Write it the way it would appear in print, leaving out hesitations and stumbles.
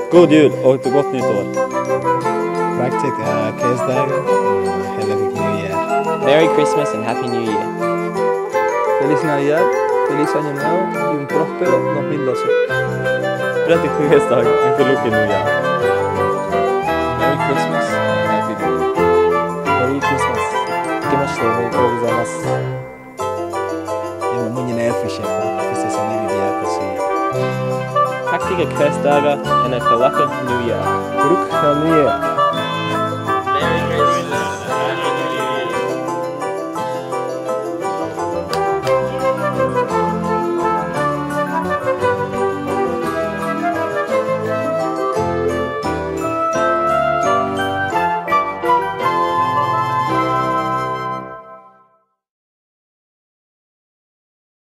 God jul og et godt nytt år. Praktisk kerstdagen og Happy New Year. Merry Christmas and Happy New Year. Feliz Navidad, feliz Año Nuevo y un próspero 2012. Rett i kerstdag, en forlukket New Year. Merry Christmas and Happy New Year. Merry Christmas. 明けましておめでとうございます。 今もnyina efishe ko fisese na bibi yako si. Praktiske kerstdager and et forlukket New Year. Bruk New Year.